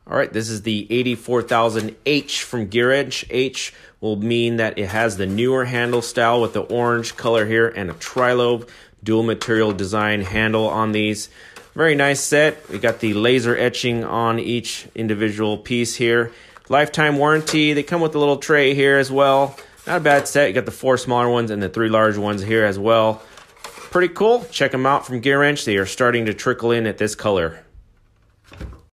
All right, this is the 84,000H from GEARWRENCH. H will mean that it has the newer handle style with the orange color here and a tri-lobe dual material design handle on these. Very nice set. We got the laser etching on each individual piece here. Lifetime warranty. They come with a little tray here as well. Not a bad set. You got the 4 smaller ones and the 3 large ones here as well. Pretty cool. Check them out from GEARWRENCH. They are starting to trickle in at this color.